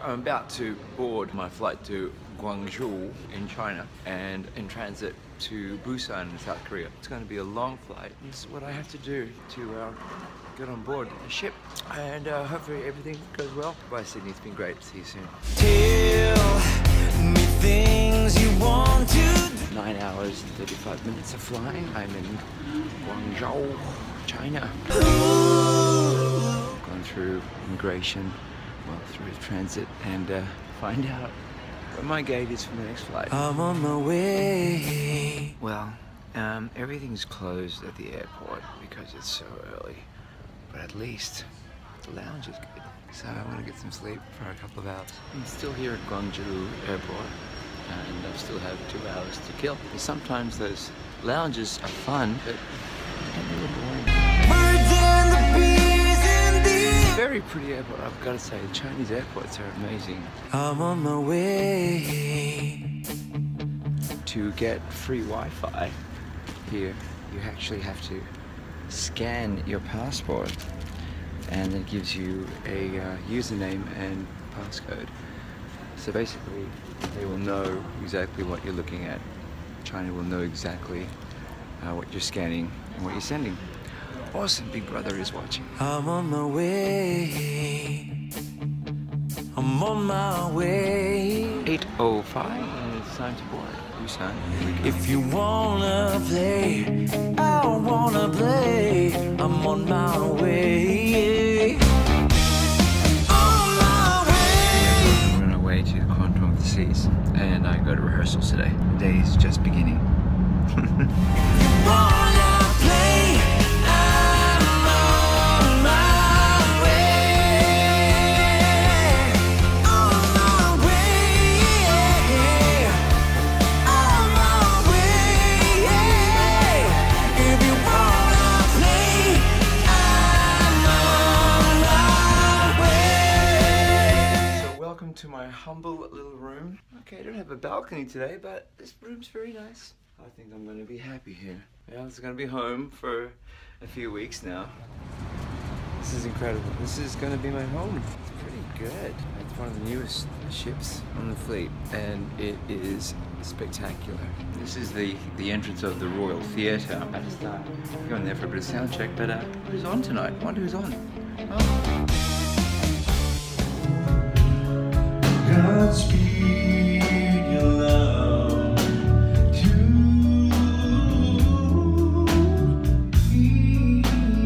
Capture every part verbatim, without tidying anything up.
I'm about to board my flight to Guangzhou in China and in transit to Busan in South Korea. It's going to be a long flight. This is what I have to do to uh, get on board a ship, and uh, hopefully everything goes well. Bye Sydney, it's been great. See you soon. Tell me things you want to do. Nine hours and thirty-five minutes of flying. I'm in Guangzhou, China. Gone through immigration, well, through transit, and uh, find out where my gate is for the next flight. I'm on my way. Well, um, everything's closed at the airport because it's so early. But at least the lounge is good. So I want to get some sleep for a couple of hours. I'm still here at Guangzhou Airport, and I still have two hours to kill. Sometimes those lounges are fun, but they can be a little boring. Very pretty airport, I've got to say. The Chinese airports are amazing. I'm on my way. To get free Wi-Fi here, you actually have to scan your passport, and it gives you a uh, username and passcode. So basically, they will know exactly what you're looking at. China will know exactly uh, what you're scanning and what you're sending. Awesome, Big Brother is watching. I'm on my way. I'm on my way. eight oh five, and it's time to board Busan. If you wanna play, I wanna play. I'm on my way. On my way. We're on our way to the Quantum of the Seas, and I go to rehearsals today. The day is just beginning. You wanna play? To my humble little room. Okay, I don't have a balcony today, but this room's very nice. I think I'm going to be happy here. Yeah, it's going to be home for a few weeks now. This is incredible. This is going to be my home. It's pretty good. It's one of the newest ships on the fleet, and it is spectacular. This is the, the entrance of the Royal Theatre. I'm about to start going there for a bit of sound check, but uh, who's on tonight? I wonder who's on. Oh. Godspeed your love to me.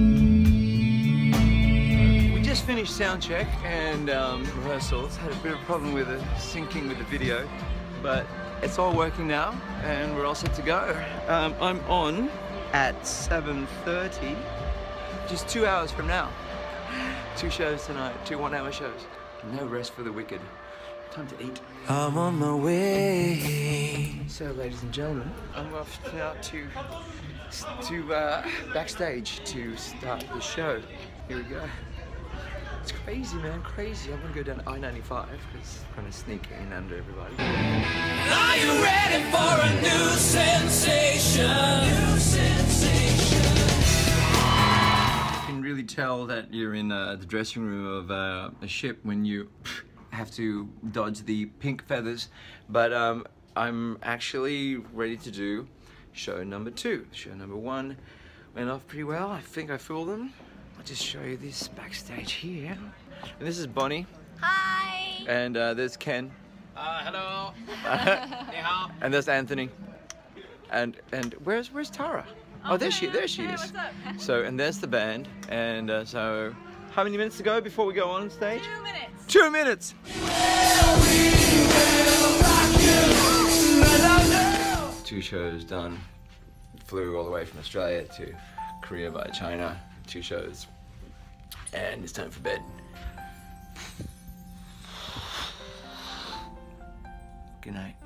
We just finished sound check and um, rehearsals. Had a bit of a problem with the syncing with the video, but it's all working now and we're all set to go. Um, I'm on at seven thirty, just two hours from now. Two shows tonight, two one-hour shows. No rest for the wicked. Time to eat. I'm on my way. So, ladies and gentlemen, I'm off now to to uh, backstage to start the show. Here we go. It's crazy, man, crazy. I'm gonna go down I ninety-five because I'm gonna sneak in under everybody. Are you ready for a new sensation? New sensation. You can really tell that you're in uh, the dressing room of uh, a ship when you have to dodge the pink feathers, but um, I'm actually ready to do show number two. Show number one went off pretty well. I think I fooled them. I'll just show you this backstage here. And this is Bonnie. Hi. And uh, there's Ken. Uh, hello. And there's Anthony. And and where's where's Tara? Oh, oh there she there she hey, is. What's up? So and there's the band. And uh, so how many minutes to go before we go on stage? Two minutes. Two minutes! Two shows done. Flew all the way from Australia to Korea via China. Two shows. And it's time for bed. Good night.